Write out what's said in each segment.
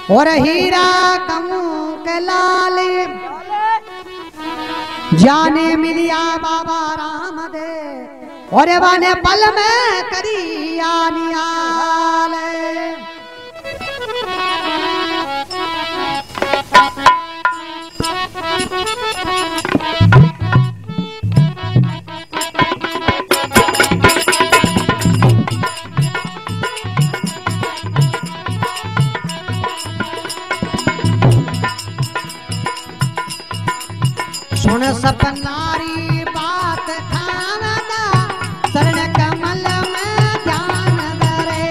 और हीरा कमू के लाल जाने मिलिया बाबा रामदेव और वाने पल में करिया नियाल। सुन सपनारी बात खाना शरण कमल में ध्यान धरे।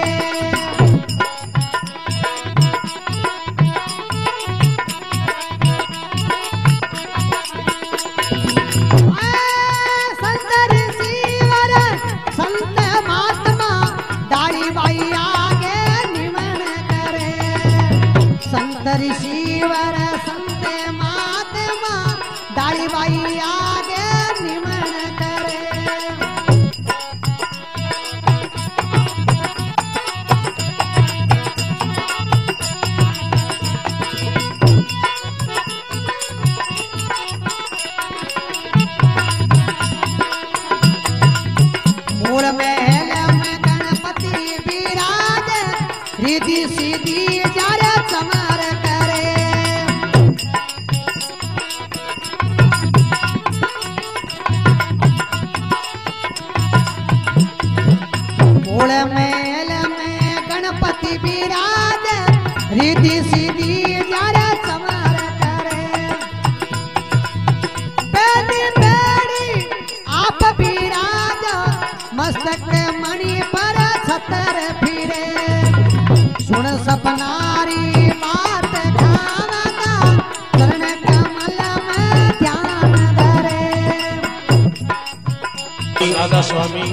संत ऋषिवर संत महात्मा दाढ़ी बाई आगे निमन करे। संत ऋषिवर संत महात्मा दाढ़ी बाई आगे निमन करे। मूल महल में गणपति विराज रिद्धि सिद्धि जर समर करे। मूल महल में गणपति विराज रिद्धि सिद्धि जर समर करे। बेनी बेड़ी आप विराज मस्तक मणि पर छतर फिरे। सुन सपनारी बात खाना चरण कमल में ध्यान धरे। आगा स्वामी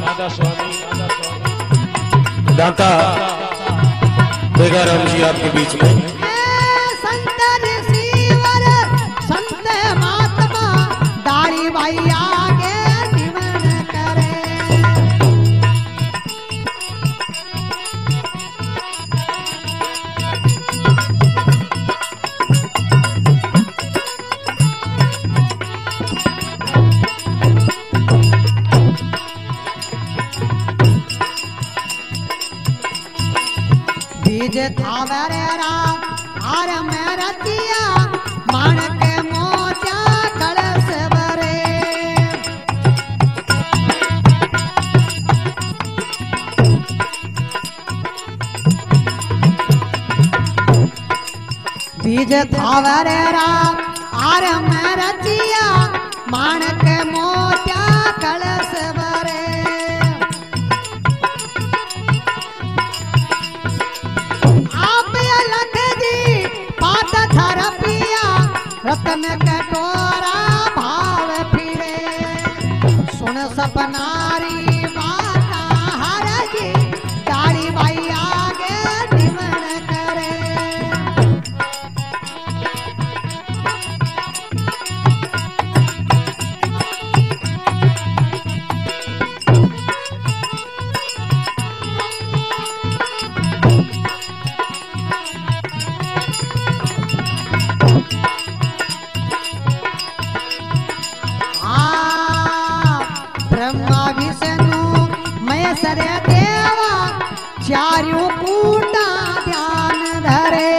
दाता बेगाराम जी आपके बीच में। संत ऋषिवर संत महात्मा दाढ़ी बाई आगे निमन करे। बीज थावरे राम आर में रतिया माणक मोचा कलश भरे। बीज थावरे राम आर में रतिया माणक मोचा कलश भरे। रतन कटोरा भाव फिरे। सुन सपनारी माता हर जी दाढ़ी बाई आगे निमन करे। ब्रह्मा विष्णु महेश्वर देवा चारों कूटा ध्यान धरे।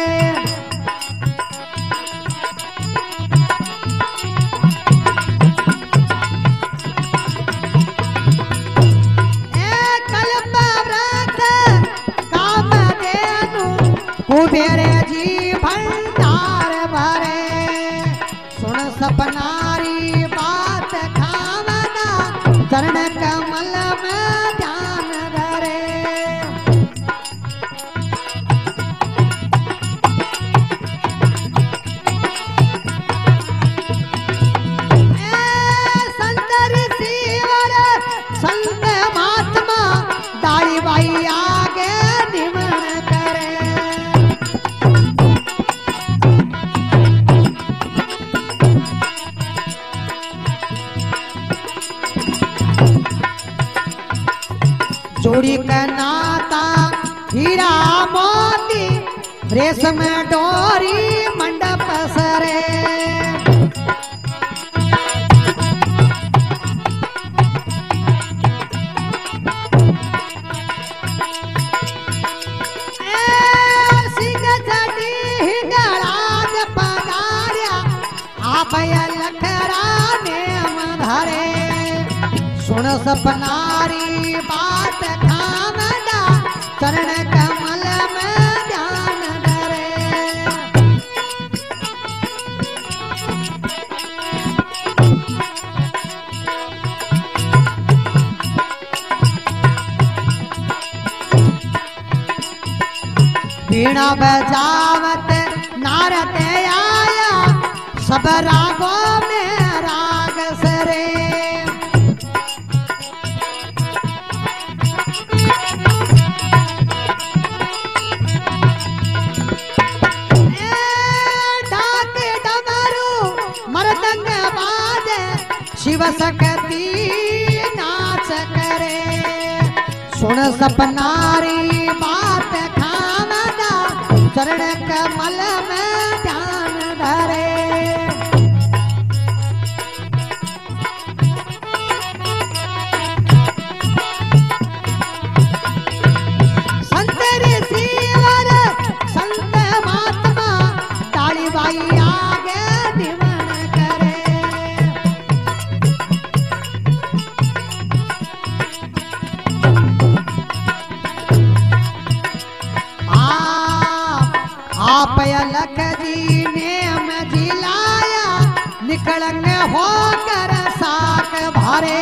कल्प व्रत कामधेनु कुबेर जी भंडार भरे। सुन सपनारी बात खाना चरण कमल में ध्यान धरे। संत ऋषिवर संत महात्मा दाढ़ी बाई आगे निमन करे। जोड़ी का नाता हीरा मोती रेशम डोरी मंडप सरे सुन सपनारी बात खामदा चरण कमल में ध्यान धरे वीणा बजावत नारद आया सब रागों में राग सरे शिव सकती नाच करे सुन सपनारी बात खामदा चरण कमल में ध्यान धरे संत ऋषिवर संत महात्मा ताली बाई आगे निमन करे आप अलख जी नेम जिलाया निकलंग होकर साक भरे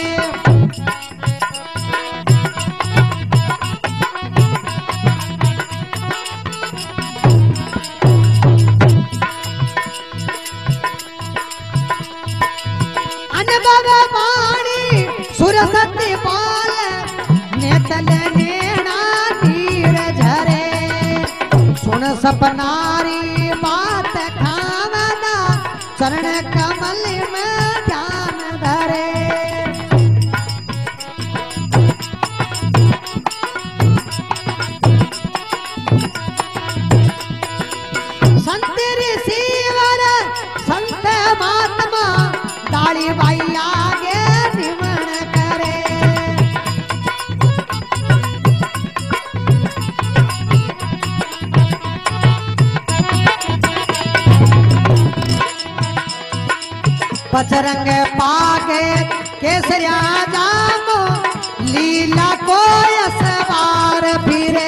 अनुभव वाणी सुरसती बोल नेतल नेणा नीर झरे सुन सपनारी बात खामदा चरण कमल में ध्यान धरे संत ऋषिवर संत महात्मा ताली बाई आगे निमन करे पचरंग पागे केसरिया जामो लीला को सवार फिरे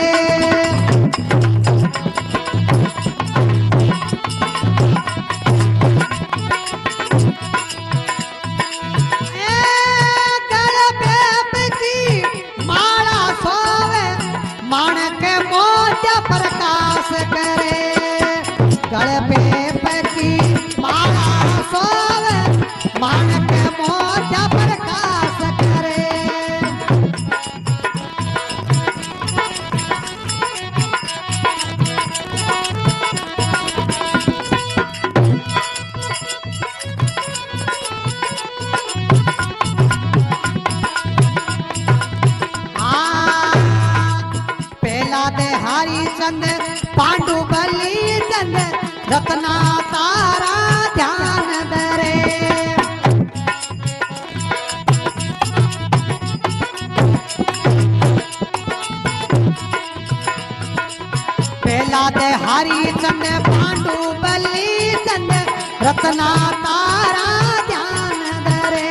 गल पे की माला सोवे माणक मोजा प्रकाश करे गल पे की माला सोवे माणक मोजा प्रकाश करे पेला दे हरिचंद पांडु बलि चंद रत्ना तारा ध्यान धरे पेला दे हरिचंद पांडु बलि चंद रत्ना तारा ध्यान धरे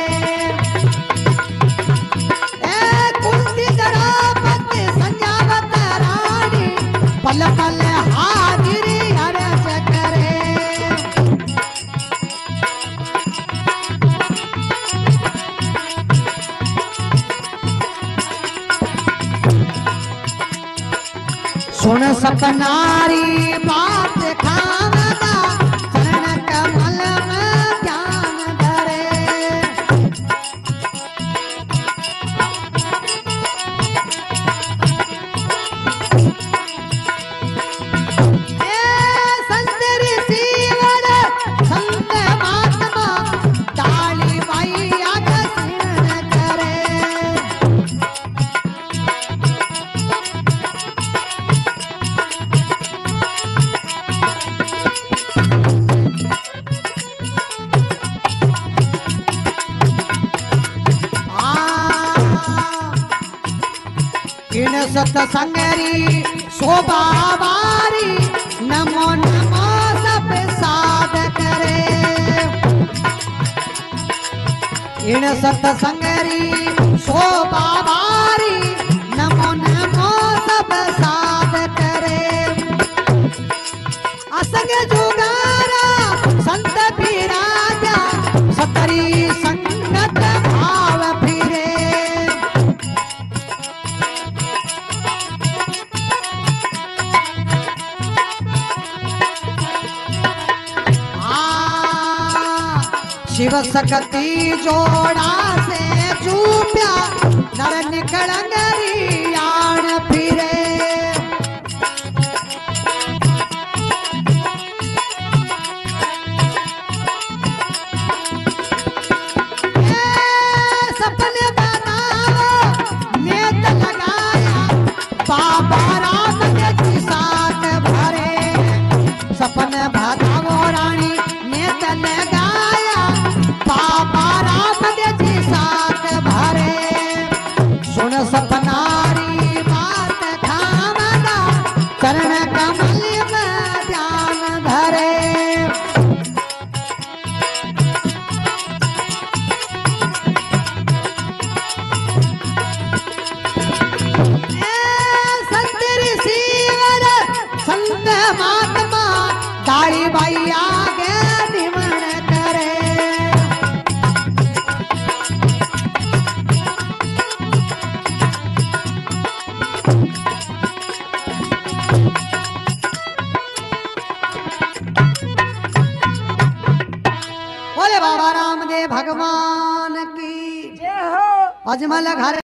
कुर्सी दरापत संजावत रानी पल पल हाजिरी हर्ष करे सुन सपनारी बात खामदा चरण कमल में ध्यान धरे संत ऋषिवर संत महात्मा ताली बाई आगे सिमरन करे इन सतसंगरी शोभा बारी नमो नमो सब साध करे इन सतसंगरी शोभा बारी नमो नमो सब साध करे असंग जुगारा संत फिराजा सतरी संगत भाव फिरे शिव सकती जोड़ा से चूप्या नर निकलंगरी आण फिरे सपने बनाओ नेत लगाया बाबा रात के साथ भरे सपने बताओ रानी नेत लगाया बाबा रात के साथ भरे सुन सपनारी बात खामना चरण कमल में ध्यान धरे संत ऋषिवर संत महात्मा दाढ़ी बाई आगे निमण करे बोले बाबा रामदेव भगवान की जय हो। अजमल घर